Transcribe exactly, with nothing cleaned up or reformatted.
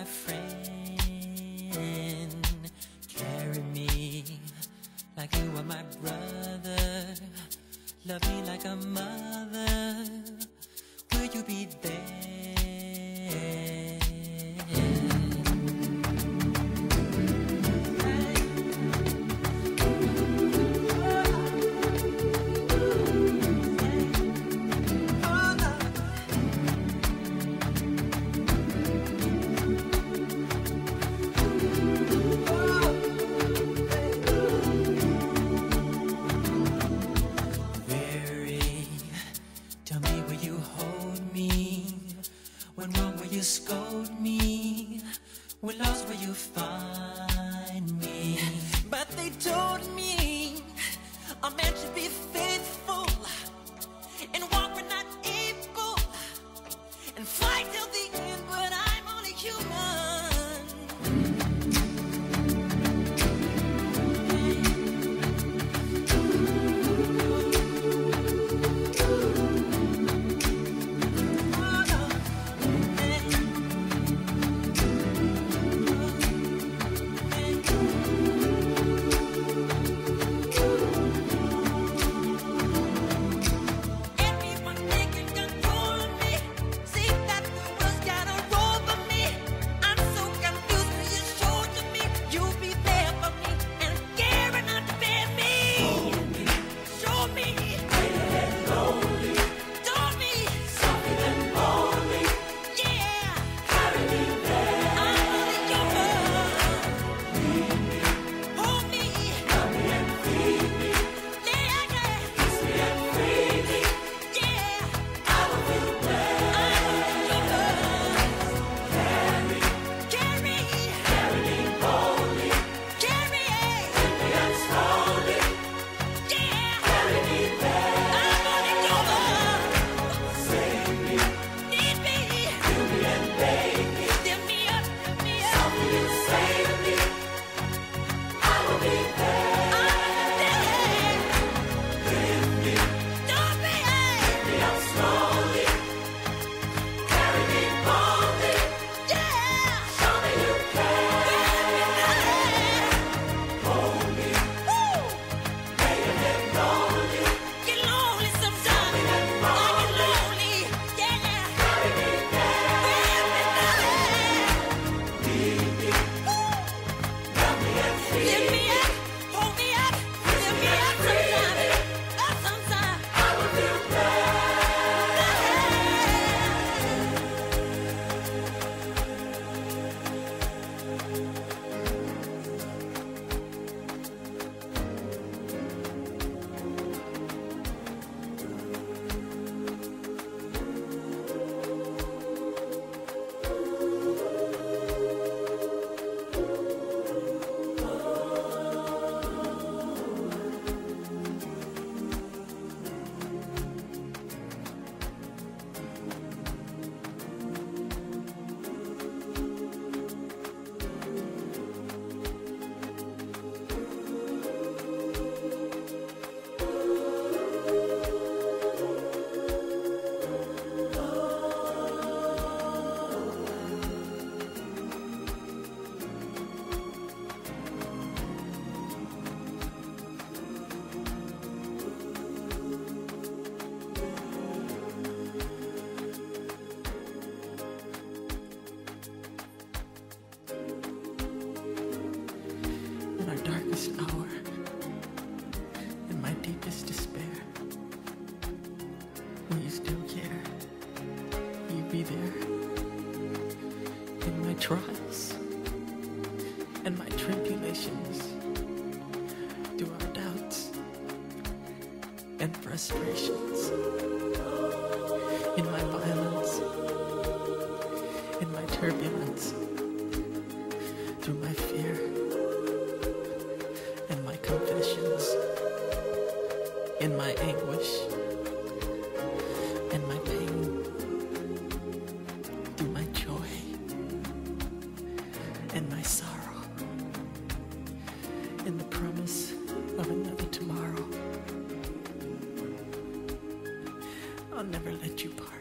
friend. Carry me like you are my brother. Love me like a mother. Will you be there? Tell me, will you hold me? When wrong, will you scold me? When lost, will you find me? But they told me a man should be faithful and walk when not able and fight till the end, but I'm only human. Hour, in my deepest despair, will you still care? Will you be there in my trials and my tribulations, through our doubts and frustrations, in my violence, in my turbulence, through my fear and my confessions, in my anguish and my pain, through my joy and my sorrow, in the promise of another tomorrow. I'll never let you part.